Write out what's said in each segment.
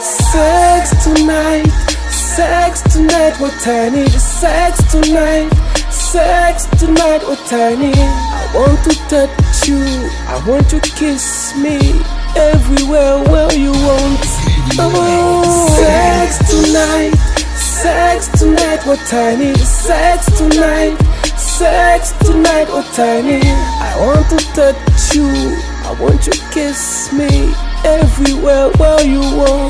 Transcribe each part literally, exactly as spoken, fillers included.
Sex tonight, sex tonight, what I need is sex tonight. Sex tonight, what I need. I want to touch you, I want you to kiss me everywhere where you want. Oh, sex tonight, sex tonight, what I need is sex tonight. Sex tonight, what I need. I want to touch you, I want you to kiss me everywhere where you want.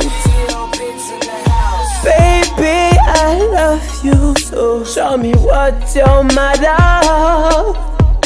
Baby, I love you, so show me what you're mad at.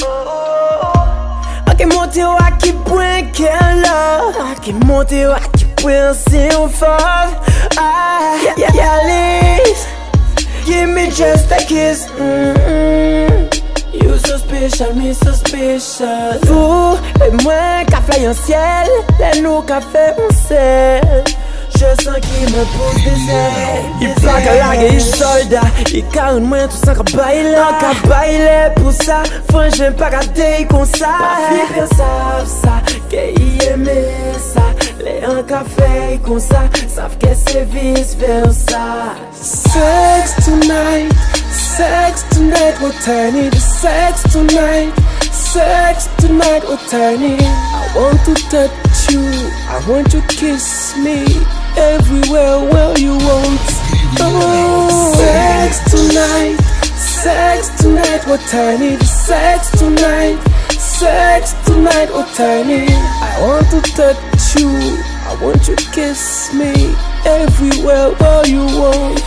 Aqui monte eu aqui põe aquela. Aqui monte eu aqui põe assim um fog. Ah, yeah, yeah, please give me just a kiss. Mm-mm. You so special, me so special. Vous et moi, qu'a fly en ciel, les nous qu'a fait un sel. Je sens qu'il me pose des ailes. Il plaque à la gueule, il soldat. Il carne moi tout ça qu'a bailé. Qu'a bailé pour ça, faut j'aime pas garder comme ça. Pas vivre savent ça, qu'il aimait ça. Les un café comme ça, savent que c'est vice versa. Sex tonight, sex tonight, what I need is sex tonight. Sex tonight, what I need. I want to touch you, I want you to kiss me everywhere where you want. Oh, sex tonight, sex tonight, what I need is sex tonight. Sex tonight, what I need. I want to touch you, I want you to kiss me everywhere where you want.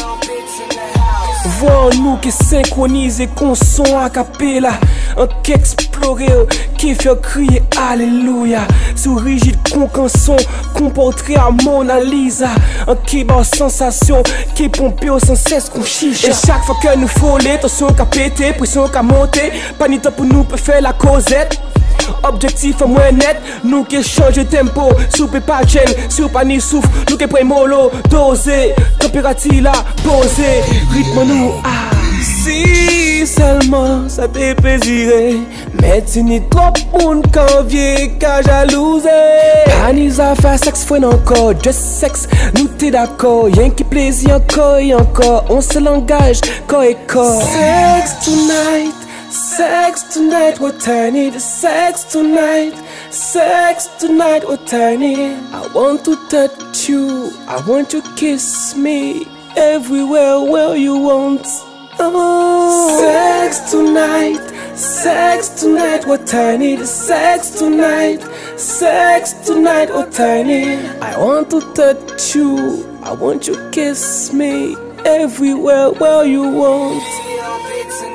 Voir nous qui synchronisés qu'on son a cappella, un qui explorer, qui fait crier alléluia. Sous rigide qu'on canson, qu'on portrait à Mona Lisa. Un qui bat sensation, qui pompe sans cesse qu'on chicha. Et chaque fois que nous frôlons, tension qu'a pété, pression qu'a monté, pas ni temps pour nous pour faire la causette. Objectif à moins net, nous qui change de tempo, soupe pas gêne, soupe pas ni souffle, nous qui prenons mollo, dosé, température là, posé, rythme nous, ah. Si seulement ça te plaisirait, mais tu n'y trop pour qu'en vieux qu'à jalouser. Anis à faire sexe, faut encore, just sex, nous t'es d'accord, y'en qui plaisir encore et encore, on se langage, corps et corps. Sex tonight. Sex tonight, what I need is sex tonight. Sex tonight, what I need. I want to touch you, I want you to kiss me everywhere where you want. Oh, sex tonight, sex tonight, what I need is sex tonight. Sex tonight, what I need. I want to touch you, I want you to kiss me everywhere where you want.